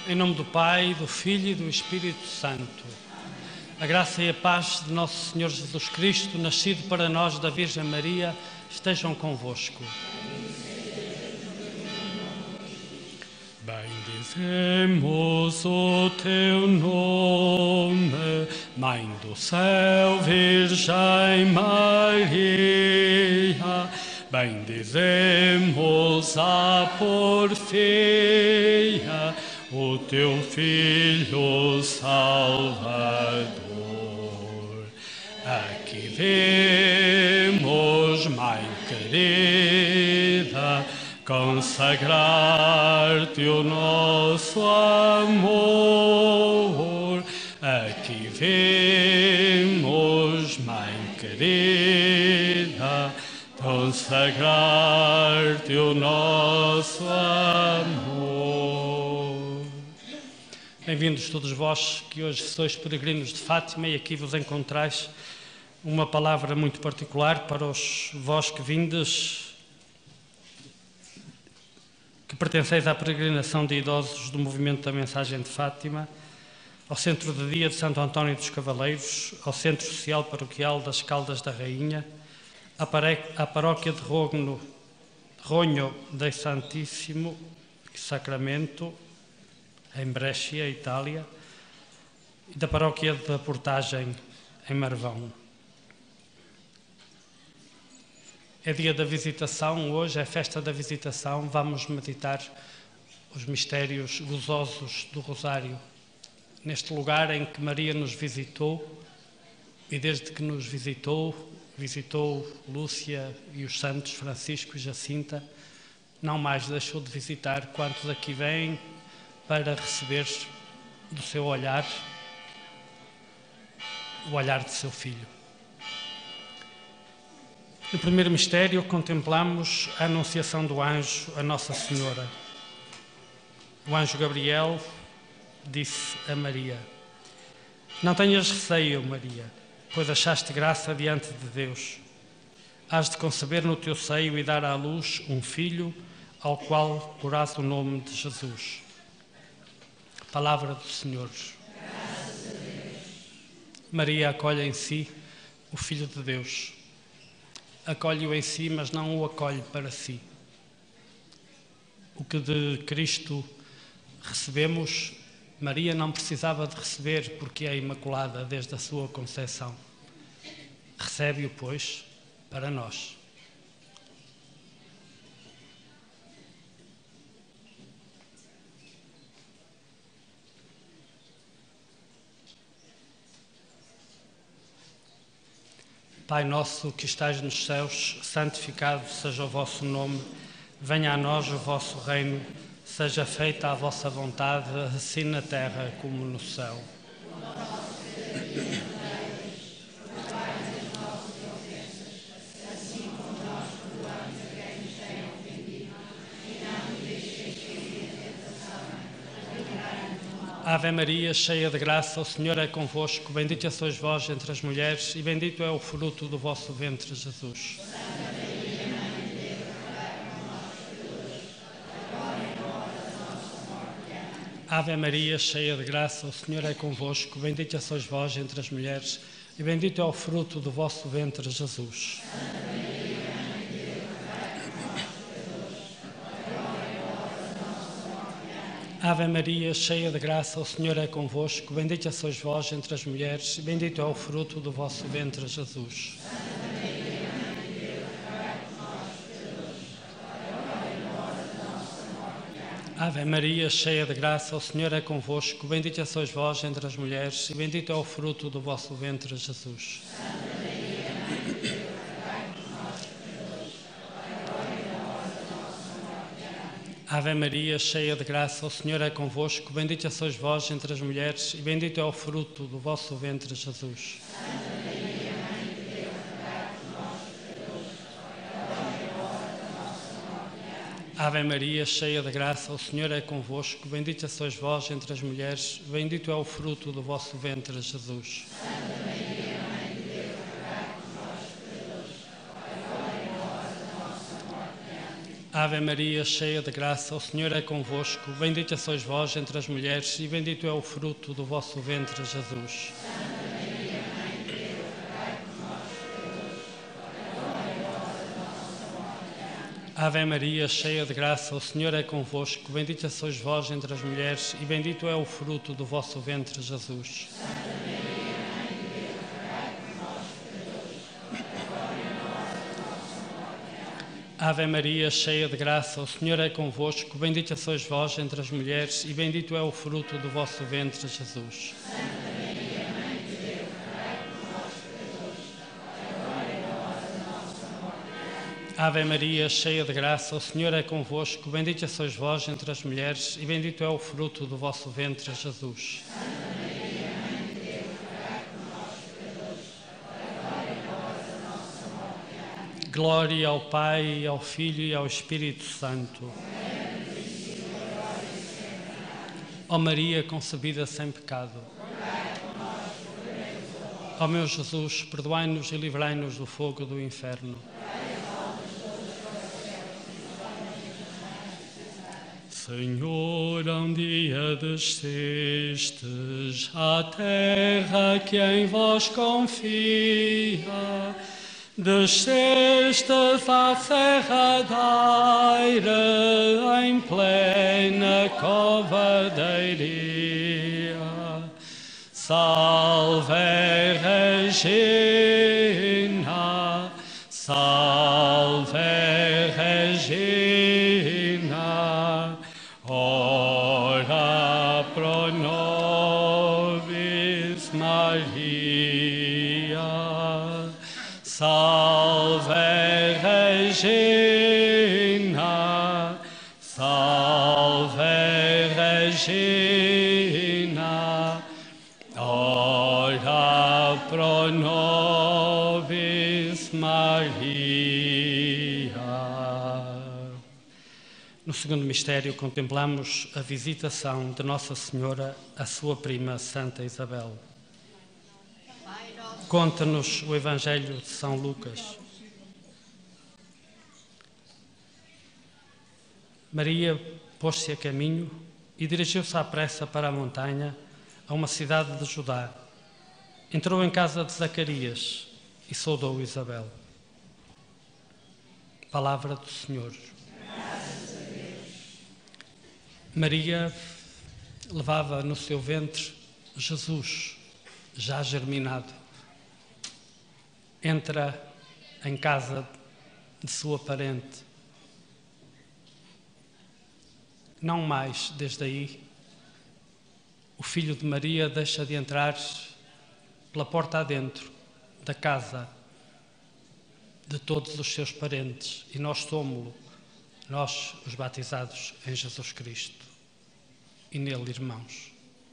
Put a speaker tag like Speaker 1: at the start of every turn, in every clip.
Speaker 1: Em nome do Pai, do Filho e do Espírito Santo. A graça e a paz de nosso Senhor Jesus Cristo, nascido para nós da Virgem Maria, estejam convosco. Bendizemos o teu nome, Mãe do céu, Virgem Maria. Bendizemos a porfia, o teu Filho Salvador. Aqui vemos, Mãe querida, consagrar-te o nosso amor. Aqui vemos, Mãe querida, consagrar-te o nosso amor. Bem-vindos todos vós que hoje sois peregrinos de Fátima e aqui vos encontrais uma palavra muito particular para os vós que vindes, que pertenceis à peregrinação de idosos do movimento da Mensagem de Fátima, ao Centro de Dia de Santo António dos Cavaleiros, ao Centro Social Paroquial das Caldas da Rainha, à Paróquia de Ronho dei Santíssimo Sacramento, em Brescia, Itália, e da Paróquia da Portagem, em Marvão. É dia da visitação, hoje é festa da visitação, vamos meditar os mistérios gozosos do Rosário, neste lugar em que Maria nos visitou, e desde que nos visitou Lúcia e os santos Francisco e Jacinta, não mais deixou de visitar quantos aqui vêm para receber do seu olhar, o olhar de seu filho. No primeiro mistério contemplamos a anunciação do anjo a Nossa Senhora. O anjo Gabriel disse a Maria: "Não tenhas receio, Maria, pois achaste graça diante de Deus. Hás de conceber no teu seio e dar à luz um filho, ao qual porás o nome de Jesus." Palavra do Senhor.
Speaker 2: Graças a Deus.
Speaker 1: Maria acolhe em si o Filho de Deus. Acolhe-o em si, mas não o acolhe para si. O que de Cristo recebemos, Maria não precisava de receber porque é imaculada desde a sua concepção. Recebe-o, pois, para nós. Pai nosso que estais nos céus, santificado seja o vosso nome. Venha a nós o vosso reino. Seja feita a vossa vontade, assim na terra como no céu. Ave Maria, cheia de graça, o Senhor é convosco. Bendita sois vós entre as mulheres e bendito é o fruto do vosso ventre, Jesus. Santa Maria, Mãe de Deus, rogai por nós, pecadores, agora e na hora da nossa morte. Amém. Ave Maria, cheia de graça, o Senhor é convosco. Bendita sois vós entre as mulheres e bendito é o fruto do vosso ventre, Jesus. Santa Maria, Mãe de Deus, rogai por nós, pecadores, agora e na hora da nossa morte. Amém. Ave Maria, cheia de graça, o Senhor é convosco. Bendita sois vós entre as mulheres e bendito é o fruto do vosso ventre, Jesus. Santa Maria, Mãe de Deus, rogai por nós, pecadores, agora e na hora da nossa morte. Amém. Ave Maria, cheia de graça, o Senhor é convosco. Bendita sois vós entre as mulheres e bendito é o fruto do vosso ventre, Jesus. Santa Maria, Mãe de Deus, rogai por nós, pecadores, agora e na hora da nossa morte. Amém. Ave Maria, cheia de graça, o Senhor é convosco. Bendita sois vós entre as mulheres e bendito é o fruto do vosso ventre, Jesus. Santa Maria, Mãe de Deus, rogai por nós, pecadores, agora e na hora da nossa morte. Amém. Ave Maria, cheia de graça, o Senhor é convosco. Bendita sois vós entre as mulheres, bendito é o fruto do vosso ventre, Jesus. Santa Maria, Mãe de Deus, rogai por nós, pecadores, agora e na hora da nossa morte. Amém. Ave Maria, cheia de graça, o Senhor é convosco. Bendita sois vós entre as mulheres e bendito é o fruto do vosso ventre, Jesus. Ave Maria, cheia de graça, o Senhor é convosco. Bendita sois vós entre as mulheres e bendito é o fruto do vosso ventre, Jesus. Ave Maria, cheia de graça, o Senhor é convosco. Bendita sois vós entre as mulheres e bendito é o fruto do vosso ventre, Jesus. Ave Maria, cheia de graça, o Senhor é convosco. Bendita sois vós entre as mulheres e bendito é o fruto do vosso ventre, Jesus. Glória ao Pai, e ao Filho e ao Espírito Santo. Ó Maria concebida sem pecado. Ó meu Jesus, perdoai-nos e livrai-nos do fogo do inferno. Senhor, um dia descestes à terra que em vós confia. Descestes à serra da Eira em plena cova da Iria. Salve Regina, salve Regina, ora pro nobis Maria. Salve Regina, salve Regina, ora pro nobis Maria. No segundo mistério contemplamos a visitação de Nossa Senhora à sua prima Santa Isabel. Conta-nos o Evangelho de São Lucas. Maria pôs-se a caminho e dirigiu-se à pressa para a montanha, a uma cidade de Judá. Entrou em casa de Zacarias e saudou Isabel. Palavra do Senhor.
Speaker 2: Graças a Deus.
Speaker 1: Maria levava no seu ventre Jesus, já germinado. Entra em casa de sua parente. Não mais, desde aí, o filho de Maria deixa de entrar pela porta adentro da casa de todos os seus parentes. E nós somos-lo, nós os batizados em Jesus Cristo. E nele, irmãos.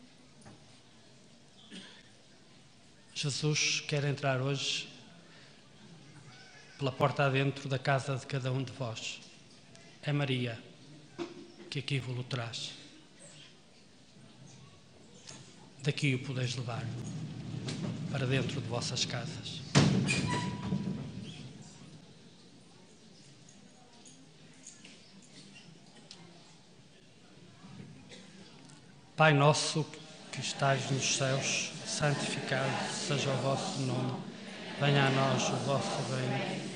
Speaker 1: Jesus quer entrar hoje pela porta adentro da casa de cada um de vós. É Maria que aqui vos traz. Daqui o podeis levar para dentro de vossas casas. Pai nosso que estais nos céus, santificado seja o vosso nome. Venha a nós o vosso reino.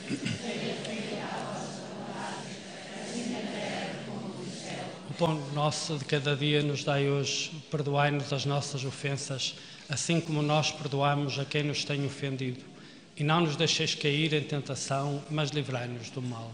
Speaker 1: O pão nosso de cada dia nos dai hoje. Perdoai-nos as nossas ofensas, assim como nós perdoamos a quem nos tem ofendido. E não nos deixeis cair em tentação, mas livrai-nos do mal.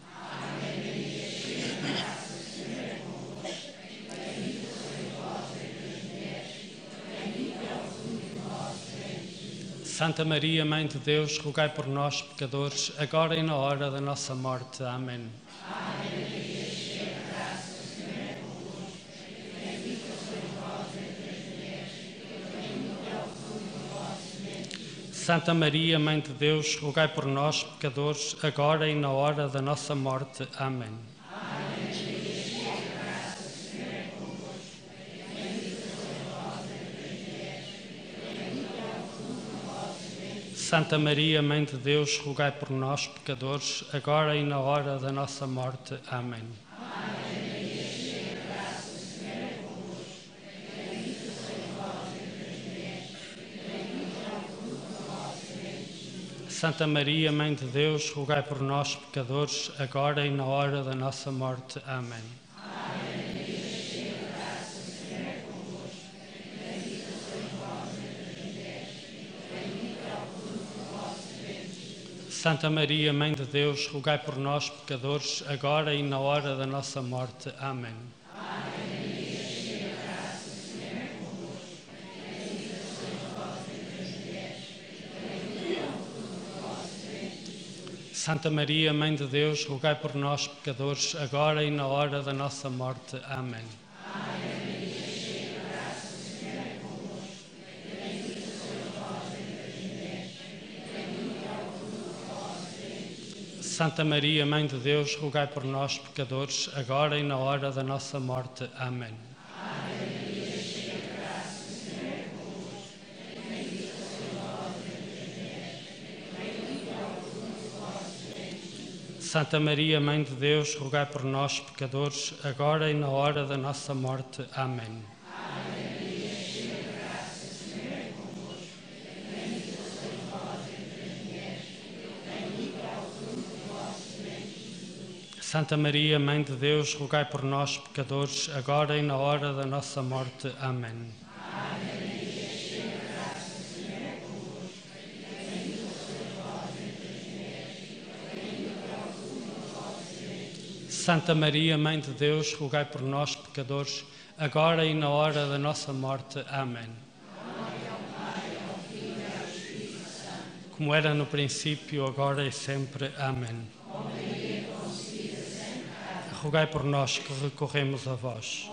Speaker 1: Santa Maria, Mãe de Deus, rogai por nós, pecadores, agora e na hora da nossa morte. Amém.
Speaker 2: Ave Maria, cheia de graça, o Senhor é convosco. Bendita sois vós entre as mulheres, e bendito é o fruto do vosso ventre.
Speaker 1: Santa Maria, Mãe de Deus, rogai por nós, pecadores, agora e na hora da nossa morte. Amém.
Speaker 2: Ave Maria, cheia de graça, o Senhor é convosco. Bendita sois vós entre as mulheres, e bendito é o fruto do vosso ventre.
Speaker 1: Santa Maria, Mãe de Deus, rogai por nós, pecadores, agora e na hora da nossa morte. Amém. Santa Maria, Mãe de Deus, rogai por nós, pecadores, agora e na hora da nossa morte. Amém. Santa Maria, Mãe de Deus, rogai por nós, pecadores, agora e na hora da nossa morte. Amém. Santa Maria, Mãe de Deus, rogai por nós, pecadores, agora e na hora da nossa morte. Amém. Santa Maria, Mãe de Deus, rogai por nós, pecadores, agora e na hora da nossa morte. Amém. Santa Maria, Mãe de Deus, rogai por nós, pecadores, agora e na hora da nossa morte. Amém. Santa Maria, Mãe de Deus, rogai por nós, pecadores, agora e na hora da nossa morte. Amém. Santa Maria, Mãe de Deus, rogai por nós, pecadores, agora e na hora da nossa morte. Amém. Como era no princípio, agora e sempre. Amém. Rogai por nós que recorremos a vós.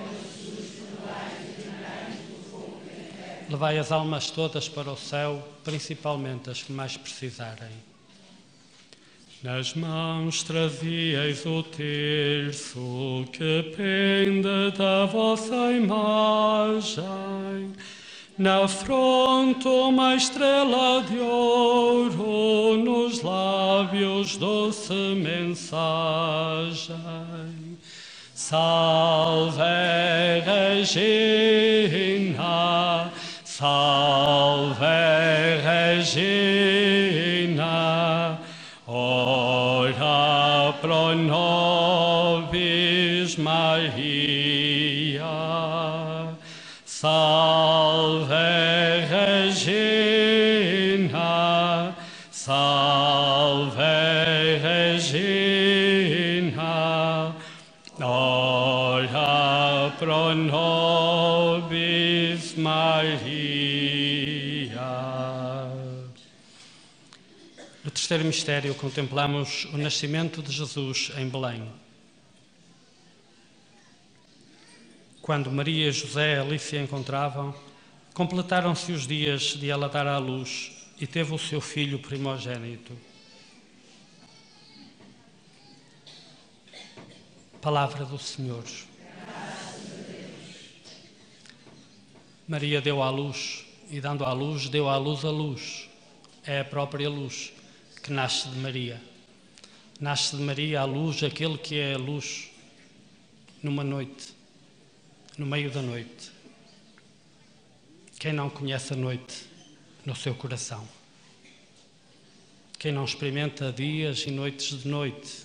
Speaker 1: Levai as almas todas para o céu, principalmente as que mais precisarem. Nas mãos trazieis o terço que pende da vossa imagem, na fronte uma estrela de ouro, nos lábios doce mensagem. Salve Regina, salve Regina, ora pro nobis Maria. Salve Regina, salve Regina, ora pro nobis Maria. No terceiro mistério contemplamos o nascimento de Jesus em Belém. Quando Maria, José e ali se encontravam, completaram-se os dias de ela dar à luz e teve o seu filho primogênito. Palavra do Senhor. Maria deu à luz e, dando à luz, deu à luz a luz. É a própria luz que nasce de Maria. Nasce de Maria a luz, aquele que é a luz numa noite, no meio da noite. Quem não conhece a noite no seu coração? Quem não experimenta dias e noites de noite?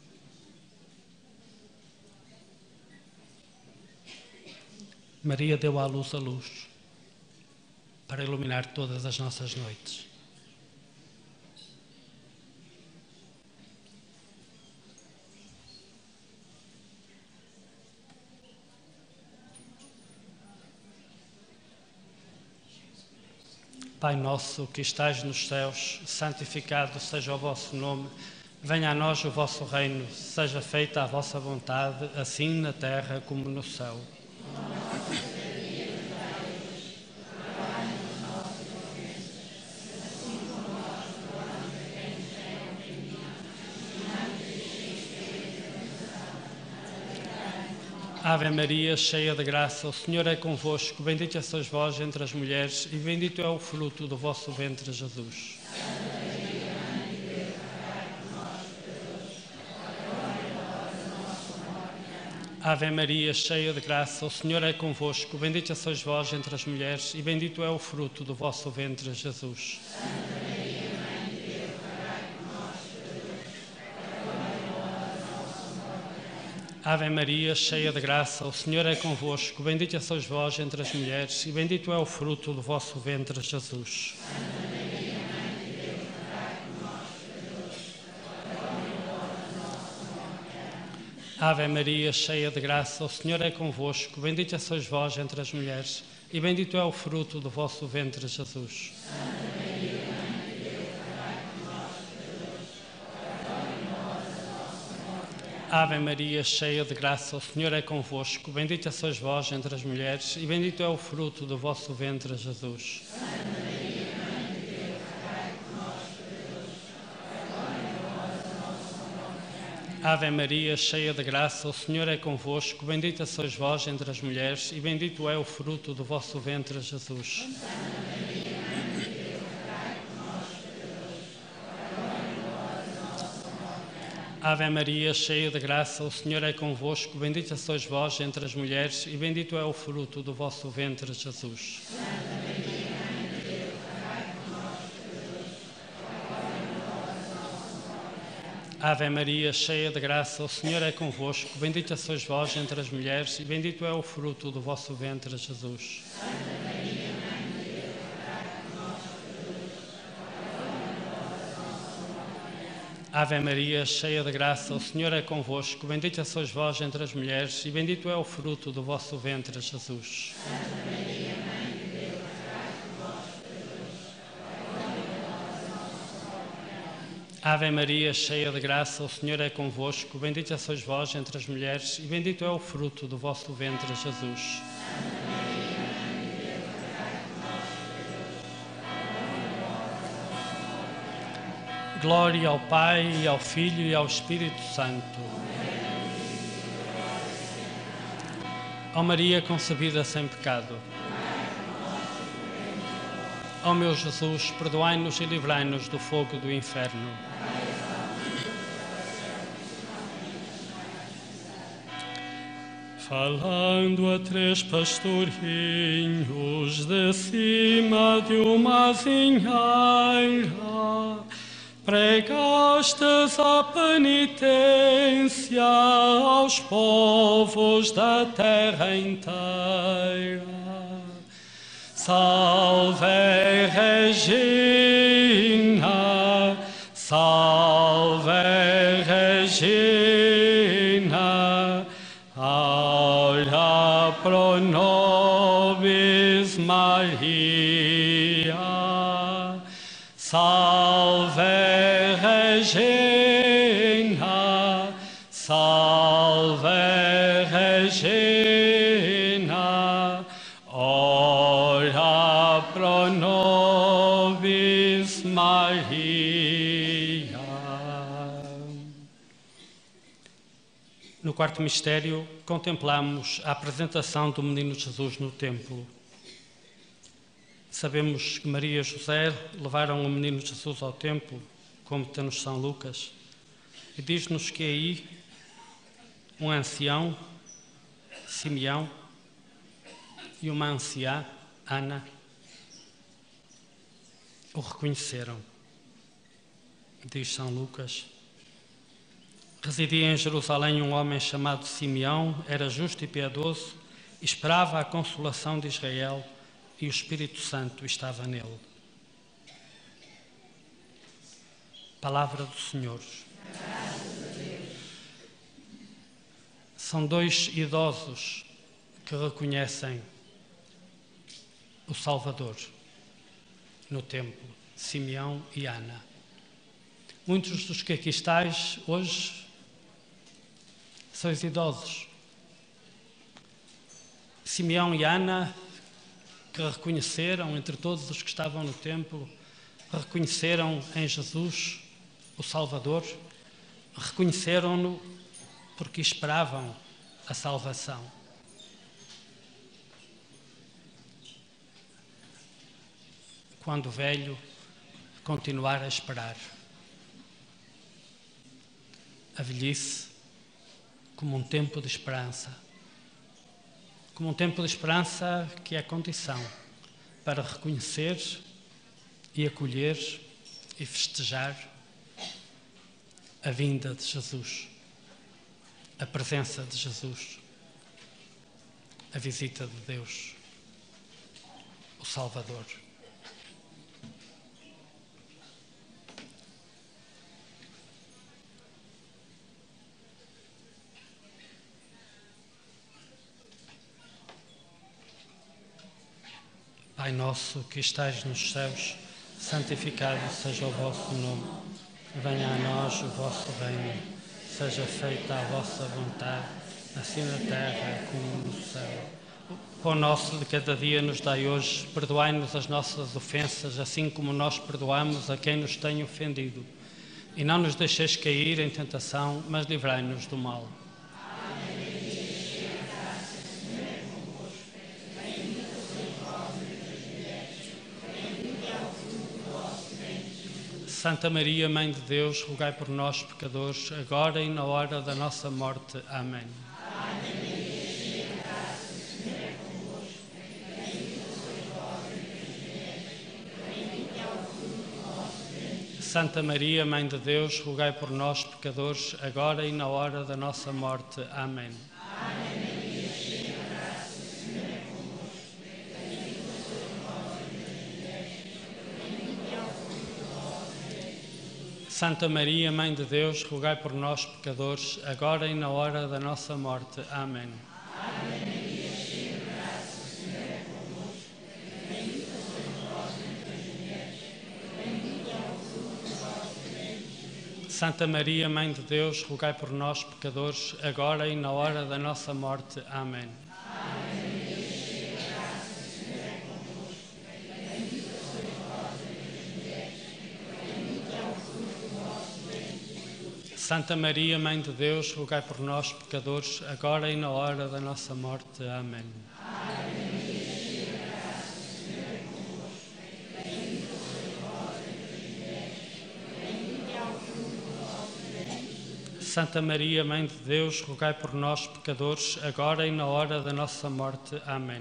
Speaker 1: Maria deu à luz a luz para iluminar todas as nossas noites. Pai nosso que estais nos céus, santificado seja o vosso nome. Venha a nós o vosso reino, seja feita a vossa vontade, assim na terra como no céu. Ave Maria, cheia de graça, o Senhor é convosco, bendita sois vós entre as mulheres e bendito é o fruto do vosso ventre, Jesus. Ave Maria, cheia de graça, o Senhor é convosco. Bendita sois vós entre as mulheres, e bendito é o fruto do vosso ventre, Jesus.
Speaker 2: Santa Maria, Mãe de Deus, rogai por nós, pecadores, agora e na hora da nossa morte.
Speaker 1: Ave Maria, cheia de graça, o Senhor é convosco. Bendita sois vós entre as mulheres, e bendito é o fruto do vosso ventre, Jesus.
Speaker 2: Santa Maria, Mãe de Deus, rogai por nós, pecadores, agora e na hora da nossa morte.
Speaker 1: Ave Maria, cheia de graça, o Senhor é convosco. Bendita sois vós entre as mulheres, e bendito é o fruto do vosso ventre, Jesus.
Speaker 2: Santa Maria, Mãe de Deus, rogai por nós, pecadores, agora e na hora da nossa morte.
Speaker 1: Ave Maria, cheia de graça, o Senhor é convosco. Bendita sois vós entre as mulheres, e bendito é o fruto do vosso ventre, Jesus.
Speaker 2: Santa Maria, Mãe de Deus, rogai por nós, pecadores, agora e na hora da nossa morte.
Speaker 1: Ave Maria, cheia de graça, o Senhor é convosco. Bendita sois vós entre as mulheres, e bendito é o fruto do vosso ventre, Jesus. Ave Maria, cheia de graça, o Senhor é convosco. Bendita sois vós entre as mulheres, e bendito é o fruto do vosso ventre, Jesus. Ave Maria, cheia de graça, o Senhor é convosco. Bendita sois vós entre as mulheres, e bendito é o fruto do vosso ventre, Jesus. Ave Maria, cheia de graça, o Senhor é convosco. Bendita sois vós entre as mulheres, e bendito é o fruto do vosso ventre, Jesus. Ave Maria, cheia de graça, o Senhor é convosco. Bendita sois vós entre as mulheres, e bendito é o fruto do vosso ventre, Jesus. Glória ao Pai, e ao Filho, e ao Espírito Santo. Ó Maria concebida sem pecado. Ó meu Jesus, perdoai-nos e livrai-nos do fogo do inferno. Falando a três pastorinhos de cima de uma azinheira, pregastes a penitência aos povos da terra inteira. Salve Regina, salve Regina, aura pro nobis Maria. Salve Regina, salve Regina, ora pro nobis Maria. No quarto mistério, contemplamos a apresentação do menino Jesus no templo. Sabemos que Maria e José levaram o menino Jesus ao templo, como está-nos São Lucas, e diz-nos que aí um ancião, Simeão, e uma anciã, Ana, o reconheceram. Diz São Lucas: residia em Jerusalém um homem chamado Simeão, era justo e piedoso, esperava a consolação de Israel, e o Espírito Santo estava nele. Palavra do Senhor. São dois idosos que reconhecem o Salvador no templo, Simeão e Ana. Muitos dos que aqui estáis hoje sois idosos. Simeão e Ana, que reconheceram, entre todos os que estavam no templo, reconheceram em Jesus o Salvador, reconheceram-no porque esperavam a salvação. Quando velho, continuar a esperar. A velhice como um tempo de esperança. Como um tempo de esperança que é condição para reconhecer e acolher e festejar a vinda de Jesus, a presença de Jesus, a visita de Deus, o Salvador. Pai nosso que estais nos céus, santificado seja o vosso nome. Venha a nós o vosso reino. Seja feita a vossa vontade, assim na terra como no céu. O pão nosso de cada dia nos dai hoje. Perdoai-nos as nossas ofensas, assim como nós perdoamos a quem nos tem ofendido. E não nos deixeis cair em tentação, mas livrai-nos do mal. Santa Maria, Mãe de Deus, rogai por nós, pecadores, agora e na hora da nossa morte. Amém. Santa Maria, Mãe de Deus, rogai por nós, pecadores, agora e na hora da nossa morte. Amém. Santa Maria, Mãe de Deus, rogai por nós, pecadores, agora e na hora da nossa morte. Amém. Santa Maria, Mãe de Deus, rogai por nós, pecadores, agora e na hora da nossa morte. Amém. Santa Maria, Mãe de Deus, rogai por nós, pecadores, agora e na hora da nossa morte. Amém. Santa Maria, Mãe de Deus, rogai por nós, pecadores, agora e na hora da nossa morte. Amém.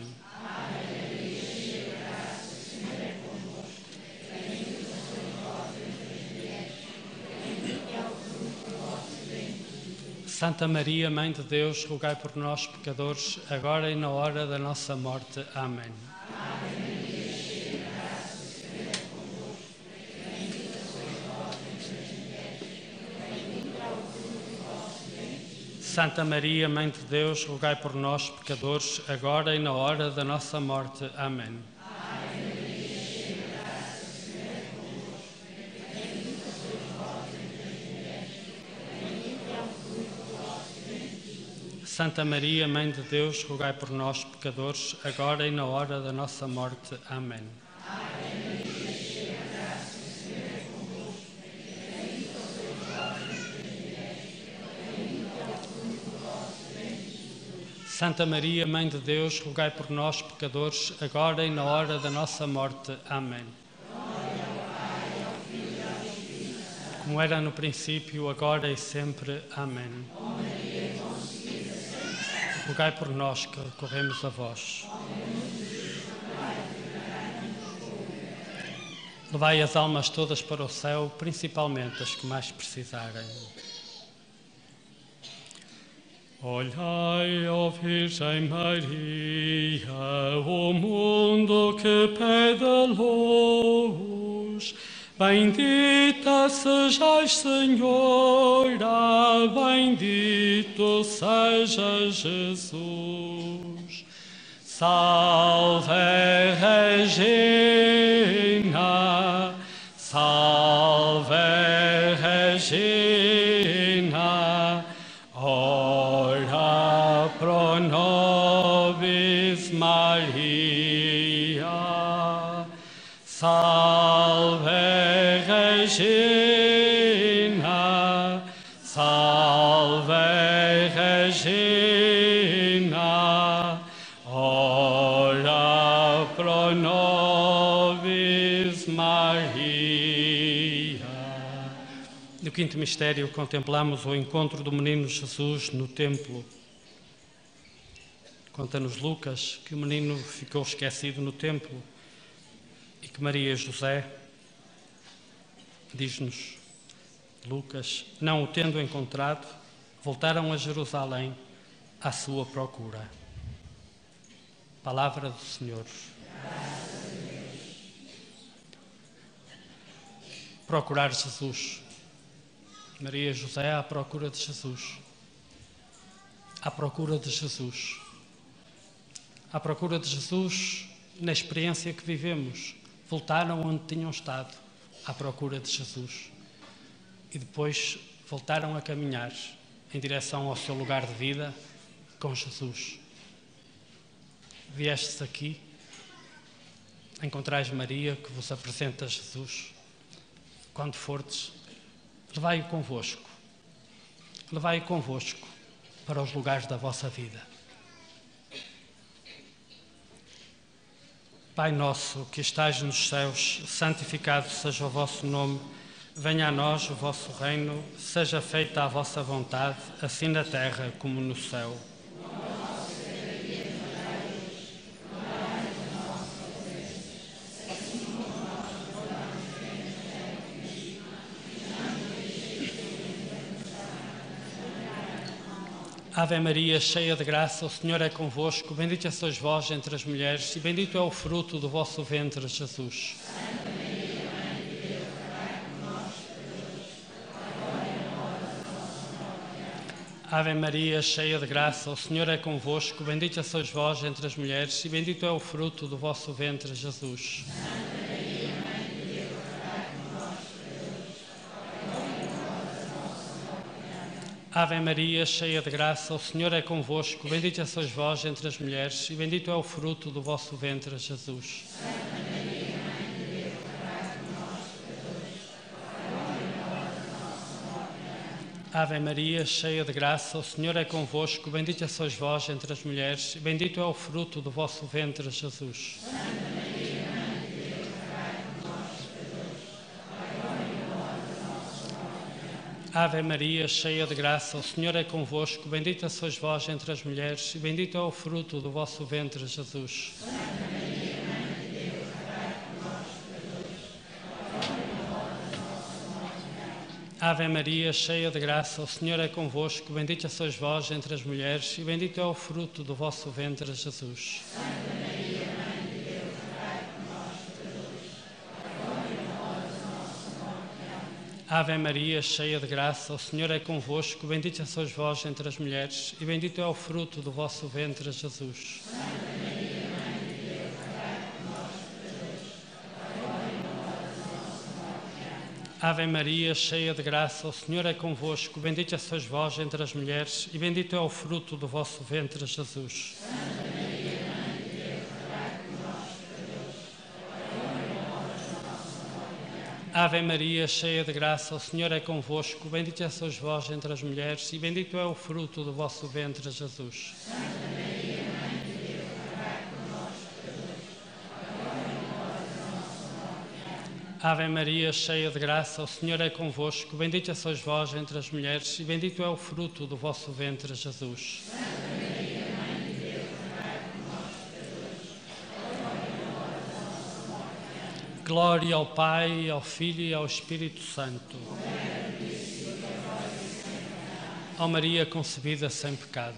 Speaker 1: Santa Maria, Mãe de Deus, rogai por nós, pecadores, agora e na hora da nossa morte. Amém. Santa Maria, Mãe de Deus, rogai por nós, pecadores, agora e na hora da nossa morte. Amém. Santa Maria, Mãe de Deus, rogai por nós, pecadores, agora e na hora da nossa morte. Amém. Santa Maria, Mãe de Deus, rogai por nós, pecadores, agora e na hora da nossa morte. Amém. Como era no princípio, agora e sempre. Amém. Rogai por nós que recorremos a vós. Levai as almas todas para o céu, principalmente as que mais precisarem. Olhai, ó Virgem Maria, o mundo que pede a luz. Bendita sejais, Senhora, bendito seja Jesus. Salve Regina, salve Regina, ora pro nobis Maria. Salve Regina, salve Regina, ora pro nobis Maria. No quinto mistério, contemplamos o encontro do menino Jesus no templo. Conta-nos Lucas que o menino ficou esquecido no templo e que Maria e José, diz-nos Lucas, não o tendo encontrado, voltaram a Jerusalém à sua procura. Palavra do Senhor. Procurar Jesus. Maria e José à procura de Jesus. À procura de Jesus. À procura de Jesus na experiência que vivemos. Voltaram onde tinham estado, à procura de Jesus. E depois voltaram a caminhar em direção ao seu lugar de vida com Jesus. Viestes aqui, encontrais Maria que vos apresenta Jesus. Quando fordes, levai-o convosco. Levai-o convosco para os lugares da vossa vida. Pai nosso, que estais nos céus, santificado seja o vosso nome. Venha a nós o vosso reino, seja feita a vossa vontade, assim na terra como no céu. Ave Maria, cheia de graça, o Senhor é convosco. Bendita sois vós entre as mulheres e bendito é o fruto do vosso ventre, Jesus.
Speaker 2: Santa Maria, Mãe de Deus, rogai por nós, pecadores, agora e na hora da nossa morte.
Speaker 1: Ave Maria, cheia de graça, o Senhor é convosco. Bendita sois vós entre as mulheres e bendito é o fruto do vosso ventre, Jesus.
Speaker 2: Santa Maria, Mãe de Deus, rogai por nós, pecadores, agora e na hora da nossa morte.
Speaker 1: Ave Maria, cheia de graça, o Senhor é convosco. Bendita sois vós entre as mulheres e bendito é o fruto do vosso ventre, Jesus.
Speaker 2: Santa Maria, Mãe de Deus, rogai por nós, pecadores, agora e na hora da nossa morte.
Speaker 1: Ave Maria, cheia de graça, o Senhor é convosco. Bendita sois vós entre as mulheres e bendito é o fruto do vosso ventre, Jesus.
Speaker 2: Santa Maria, Mãe de Deus, rogai por nós, pecadores, agora e na hora da nossa morte.
Speaker 1: Ave Maria, cheia de graça, o Senhor é convosco. Bendita sois vós entre as mulheres e bendito é o fruto do vosso ventre, Jesus.
Speaker 2: Santa Maria, Mãe de Deus, rogai por nós, pecadores, agora e na hora da nossa morte.
Speaker 1: Ave Maria, cheia de graça, o Senhor é convosco. Bendita sois vós entre as mulheres e bendito é o fruto do vosso ventre, Jesus.
Speaker 2: Santa Maria, Mãe de Deus, rogai por nós, pecadores, agora e na hora da nossa morte.
Speaker 1: Ave Maria, cheia de graça, o Senhor é convosco. Bendita sois vós entre as mulheres e bendito é o fruto do vosso ventre, Jesus.
Speaker 2: Santa Maria, Mãe de Deus, rogai por nós, pecadores, agora e na hora da nossa morte.
Speaker 1: Ave Maria, cheia de graça, o Senhor é convosco. Bendita sois vós entre as mulheres e bendito é o fruto do vosso ventre, Jesus.
Speaker 2: Santa Maria, Mãe de Deus, rogai por nós, pecadores, agora e na hora da nossa morte.
Speaker 1: Ave Maria, cheia de graça, o Senhor é convosco. Bendita sois vós entre as mulheres e bendito é o fruto do vosso ventre, Jesus.
Speaker 2: Santa Maria, Mãe de Deus, rogai por nós, pecadores, agora e na hora da nossa morte.
Speaker 1: Ave Maria, cheia de graça, o Senhor é convosco. Bendita sois vós entre as mulheres e bendito é o fruto do vosso ventre, Jesus.
Speaker 2: Santa Maria, Mãe de Deus, rogai por nós, pecadores, agora e na hora da nossa morte.
Speaker 1: Glória ao Pai, ao Filho e ao Espírito Santo. Ó Maria concebida sem pecado.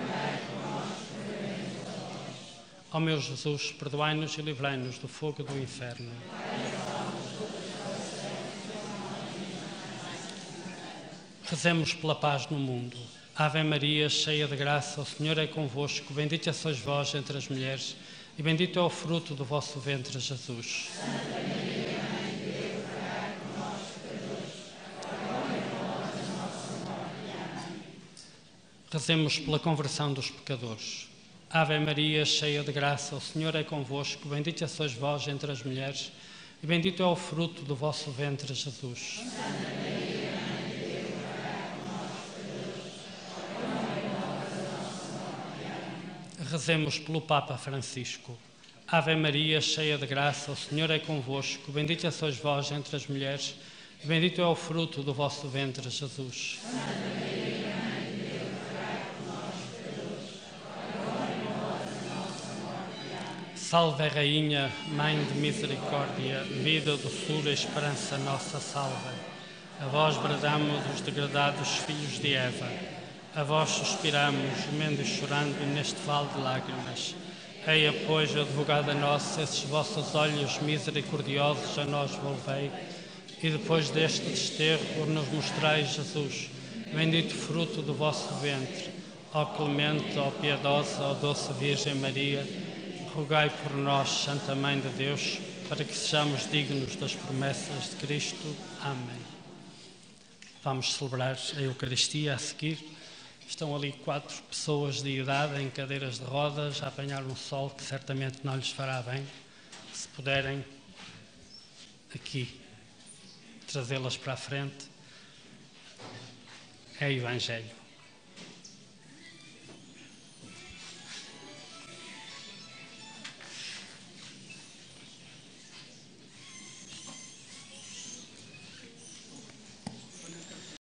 Speaker 1: Ó meu Jesus, perdoai-nos e livrai-nos do fogo do inferno. Rezemos pela paz no mundo. Ave Maria, cheia de graça, o Senhor é convosco. Bendita sois vós entre as mulheres e bendito é o fruto do vosso ventre, Jesus.
Speaker 2: Santa Maria, Mãe de Deus, rogai por nós, pecadores, agora e na hora da nossa morte.
Speaker 1: Rezemos pela conversão dos pecadores. Ave Maria, cheia de graça, o Senhor é convosco. Bendita sois vós entre as mulheres e bendito é o fruto do vosso ventre, Jesus.
Speaker 2: Santa Maria, Mãe de Deus, rogai por nós, pecadores, agora e na hora da nossa morte.
Speaker 1: Rezemos pelo Papa Francisco. Ave Maria, cheia de graça, o Senhor é convosco. Bendita sois vós entre as mulheres e bendito é o fruto do vosso ventre, Jesus. Salve, Rainha, Mãe de Misericórdia, vida, doçura e esperança nossa, salve. A vós bradamos os degradados filhos de Eva, a vós suspiramos, gemendo e chorando neste vale de lágrimas. Eia, pois, advogada nossa, esses vossos olhos misericordiosos a nós volvei, e depois deste desterro nos mostrai Jesus, bendito fruto do vosso ventre. Ó clemente, ó piedosa, ó doce Virgem Maria, rogai por nós, Santa Mãe de Deus, para que sejamos dignos das promessas de Cristo. Amém. Vamos celebrar a Eucaristia a seguir. Estão ali 4 pessoas de idade em cadeiras de rodas a apanhar um sol que certamente não lhes fará bem. Se puderem aqui trazê-las para a frente, é Evangelho.